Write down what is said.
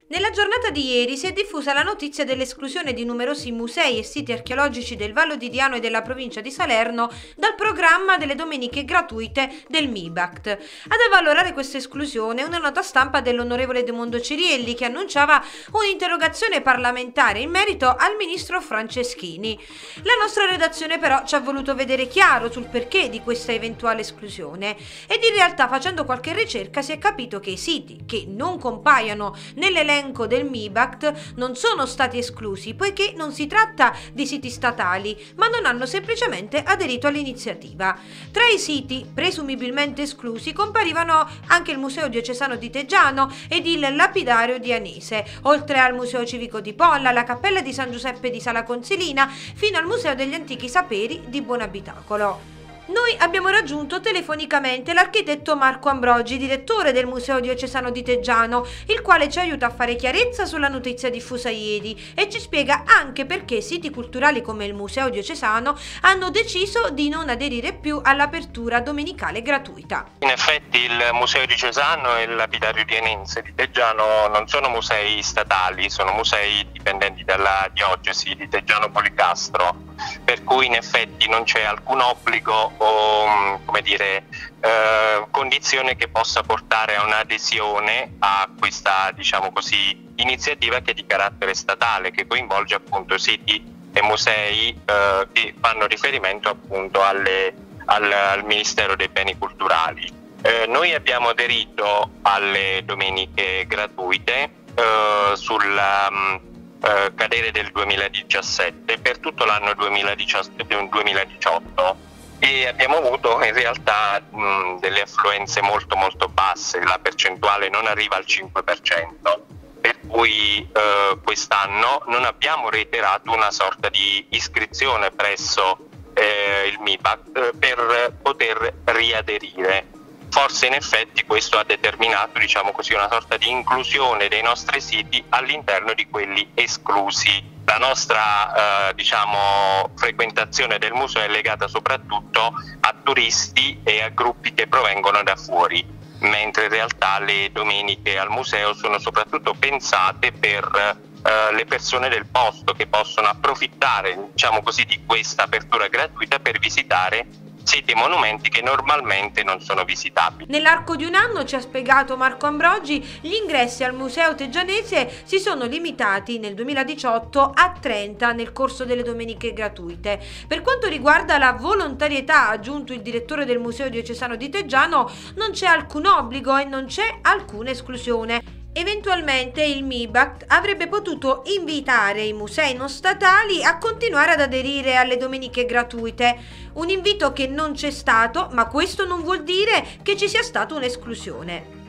Nella giornata di ieri si è diffusa la notizia dell'esclusione di numerosi musei e siti archeologici del Vallo di Diano e della provincia di Salerno dal programma delle domeniche gratuite del MIBACT. Ad avvalorare questa esclusione una nota stampa dell'onorevole De Mondo Cirielli che annunciava un'interrogazione parlamentare in merito al ministro Franceschini. La nostra redazione però ci ha voluto vedere chiaro sul perché di questa eventuale esclusione ed in realtà facendo qualche ricerca si è capito che i siti che non compaiono nell'elenco del MIBACT non sono stati esclusi poiché non si tratta di siti statali ma non hanno semplicemente aderito all'iniziativa. Tra i siti presumibilmente esclusi comparivano anche il Museo Diocesano di Teggiano ed il Lapidario di Anese, oltre al Museo Civico di Polla, la Cappella di San Giuseppe di Sala Consilina fino al Museo degli Antichi Saperi di Buonabitacolo. Noi abbiamo raggiunto telefonicamente l'architetto Marco Ambrogi, direttore del Museo Diocesano di Teggiano, il quale ci aiuta a fare chiarezza sulla notizia diffusa ieri e ci spiega anche perché siti culturali come il Museo Diocesano hanno deciso di non aderire più all'apertura domenicale gratuita. In effetti il Museo Diocesano e il Lapidario di Anese di Teggiano non sono musei statali, sono musei dipendenti dalla diocesi di Teggiano Policastro, per cui in effetti non c'è alcun obbligo o condizione che possa portare a un'adesione a questa, diciamo così, iniziativa che è di carattere statale, che coinvolge appunto siti e musei che fanno riferimento appunto al Ministero dei Beni Culturali. Noi abbiamo aderito alle domeniche gratuite sul cadere del 2017 per tutto l'anno 2018 e abbiamo avuto in realtà delle affluenze molto basse, la percentuale non arriva al 5%, per cui quest'anno non abbiamo reiterato una sorta di iscrizione presso il MIBACT per poter riaderire. Forse in effetti questo ha determinato, diciamo così, una sorta di inclusione dei nostri siti all'interno di quelli esclusi. La nostra frequentazione del museo è legata soprattutto a turisti e a gruppi che provengono da fuori, mentre in realtà le domeniche al museo sono soprattutto pensate per le persone del posto che possono approfittare, diciamo così, di questa apertura gratuita per visitare siti e monumenti che normalmente non sono visitabili. Nell'arco di un anno, ci ha spiegato Marco Ambrogi, gli ingressi al Museo Teggianese si sono limitati nel 2018 a 30 nel corso delle domeniche gratuite. Per quanto riguarda la volontarietà, ha aggiunto il direttore del Museo Diocesano di Teggiano, non c'è alcun obbligo e non c'è alcuna esclusione. Eventualmente il MIBACT avrebbe potuto invitare i musei non statali a continuare ad aderire alle domeniche gratuite, un invito che non c'è stato, ma questo non vuol dire che ci sia stata un'esclusione.